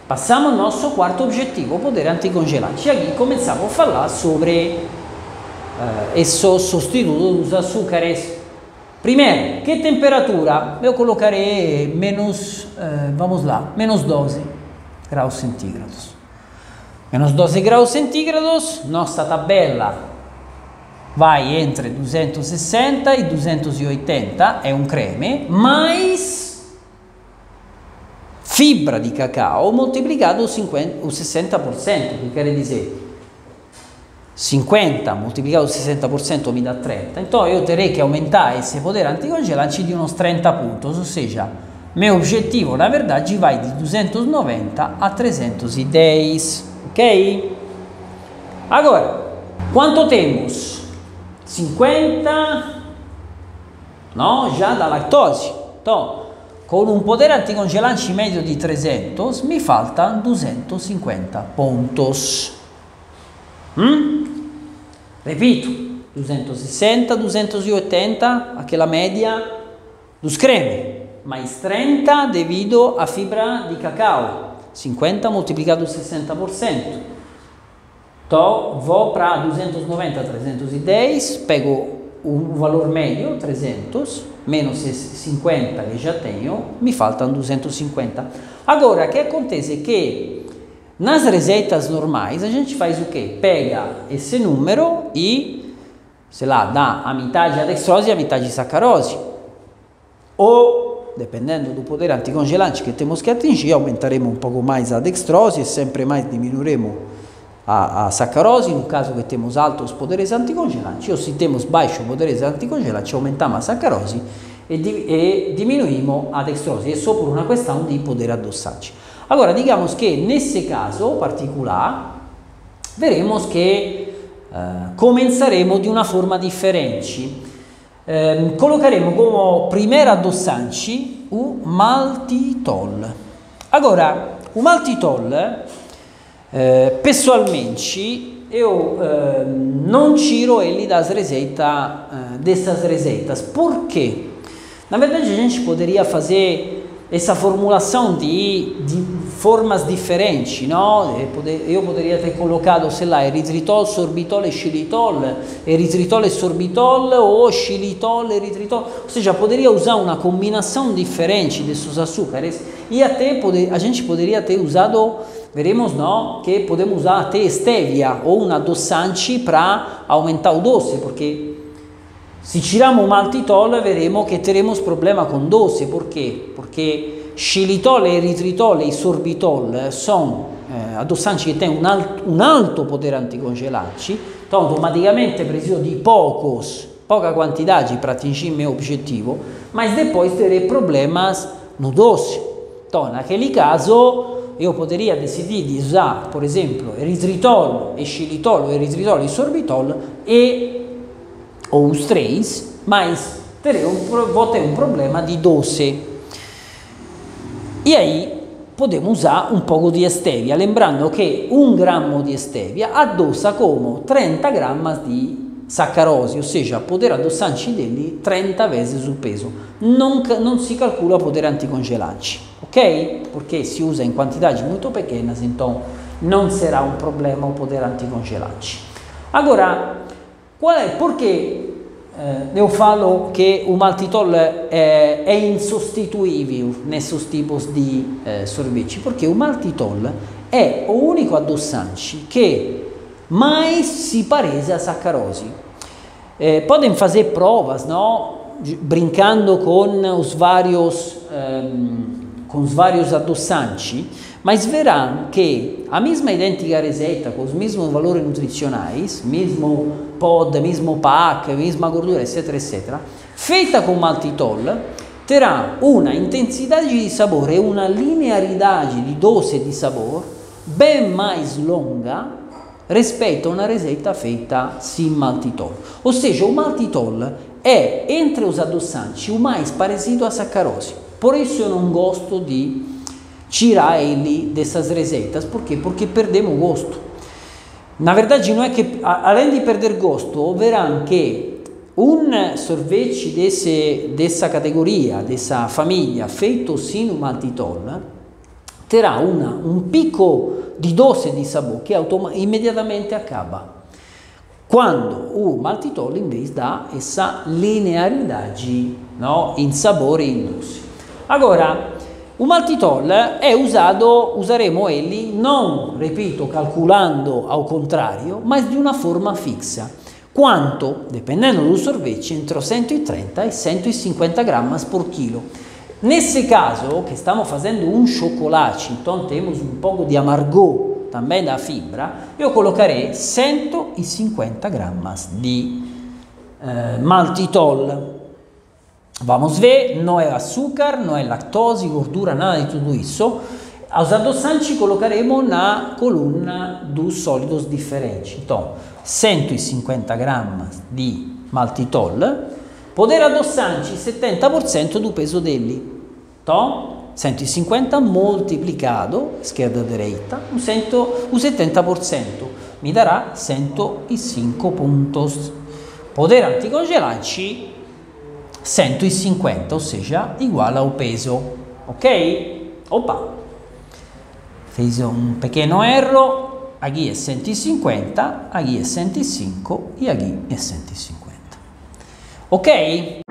Passamos ao nosso quarto objetivo, poder anticongelante. E aqui começamos a falar sobre esses substitutos dos açúcares. Primeiro, que temperatura? Eu colocarei menos, vamos lá, menos 12 graus centígrados. Menos 12 graus centígrados, nossa tabela vai entre 260 e 280, é um creme, mais fibra di cacao moltiplicato o 60%, que quer dizer 50 moltiplicato o 60% mi dá 30, então eu terei que aumentar esse poder anticongelante de uns 30 pontos, ou seja, meu objetivo na verdade vai de 290 a 310, ok? Agora, quanto temos? 50, no, já da lactose, então con un potere anticongelante medio di 300 mi faltan 250 pontos. Repito, 260, 280, aquela média dos creme, mais 30 devido a fibra de cacau, 50 multiplicado 60%. Então, vou para 290, 310, pego o valor médio, 300, menos 50 que já tenho, me faltam 250. Agora, o que acontece é que nas receitas normais a gente faz o quê? Pega esse número e, sei lá, dá a metade a dextrose e a metade a sacarose. Ou, dependendo do poder anticongelante que temos que atingir, aumentaremo um pouco mais a dextrose e sempre mais diminuiremo a sacarose, no caso que temos altos poderes anticongelantes, ou se temos baixos poderes anticongelantes, aumentamos a sacarose e diminuímos a dextrose, é só por uma questão de poder adoçante. Agora, digamos que nesse caso particular, veremos que começaremo de uma forma differente. Colocaremo come primeiro adoçante o maltitol. Agora, o maltitol pessoalmente eu não tiro ele das receitas, dessas receitas. Por quê? Na verdade a gente poderia fazer essa formulação de formas differenti, no? Eu poderia ter colocado, sei lá, eritritol, sorbitol e xilitol, eritritol e sorbitol, ou xilitol, eritritol, ou seja, poderia usar uma combinação diferente desses açúcares e até a gente poderia ter usado, veremos, no? Que podemos usar até stevia ou um adoçante para aumentar o doce, porque se tiramos o maltitol veremos que teremos problema com doce. Por quê? Porque xilitol, eritritol e sorbitol são adoçantes que têm um alto poder anticongelante, então automaticamente preciso de pouca quantidade para atingir meu objetivo, mas depois terei problemas no doce. Então, naquele caso, eu poderia decidir de usar, por exemplo, eritritol e xilitol, eritritol e sorbitol ou os três, mas vou ter um problema de doce. E aí podemos usar um pouco di stevia, lembrando che 1 grammo di stevia adoça come 30 grammi di saccarose, ou seja, poder adoçante dele 30 vezes o peso. Non si calcula poder anticongelante, ok? Porque si usa in quantidades muito pequenas, então non será um problema o poder anticongelante. Agora, perché eu falo che o maltitol è insostituível nesses tipos de sorvete? Porque o maltitol é o único adoçante que mais se parece a sacarose. Podem fazer provas, no? Brincando com os vários adoçantes, mas verão que a mesma identica receita, com os mesmos valores nutricionais, mesmo pod, mesmo pack, mesma gordura, eccetera, eccetera, feita com maltitol, terá uma intensidade de sabor e uma linearidade di doce e di sabor bem mais longa rispetto a una receita feita sem maltitol. Ou seja, o maltitol é, entre os adoçantes, o mais parecido a sacarose. Por isso eu não gosto de tirar ele dessas receitas. Por quê? Porque perdemos gosto. Na verdade, não é que, além de perder gosto, verão que un sorvete dessa categoria, dessa família, feito sem o maltitol, terrà un picco di dose di sabor che immediatamente acaba. Quando o maltitol invece dà essa linearidade, no, in sabore e in dose. Allora, un maltitol è useremo egli non, ripeto, calcolando al contrario, ma di una forma fissa. Quanto, dipendendo dal sorvete, entre 130 e 150 grammi per chilo. Nesse caso, che stiamo facendo un cioccolato, então temos un poco di amargor, também da fibra, io collocherei 150 grammi di maltitol. Vamos ver, no es azúcar, no es lactose, gordura, nada de todo eso. Aos adossantes colocaremos na coluna dos sólidos diferentes. Então, 150 grammi di maltitol, poder adossante 70% do peso dele. Então, 150 moltiplicato, esquerda e direita, o 70% mi darà 105 puntos. Poder anticongelante 150, ou seja, igual ao peso. Ok? Opa! Fez um pequeno erro. Aqui é 150, aqui é 105 e aqui é 150. Ok?